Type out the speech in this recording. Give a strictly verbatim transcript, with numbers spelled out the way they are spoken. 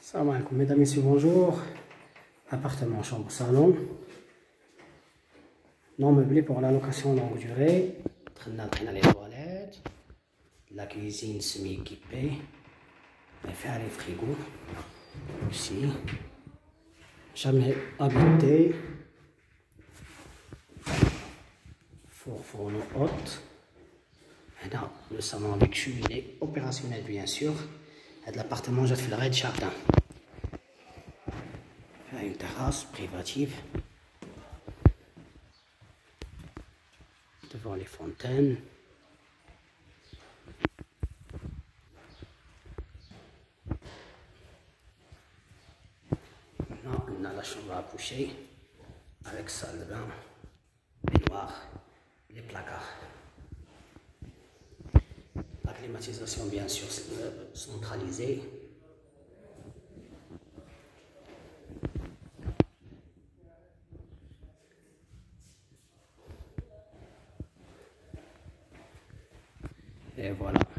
Salam alaikum, mesdames et messieurs, bonjour. Appartement, chambre, salon. Non meublé pour la location longue durée. On a les toilettes. La cuisine semi-équipée. On fait les frigos. Ici. Jamais habité. Four, fourneau haute. Là, le salon avec cheminée opérationnelle, bien sûr. Et l'appartement, j'ai fait le rez de jardin. Une terrasse privative. Devant les fontaines. Maintenant, on a la chambre à coucher avec salle de bain, baignoire, les placards. La climatisation, bien sûr, centralisée. Et voilà.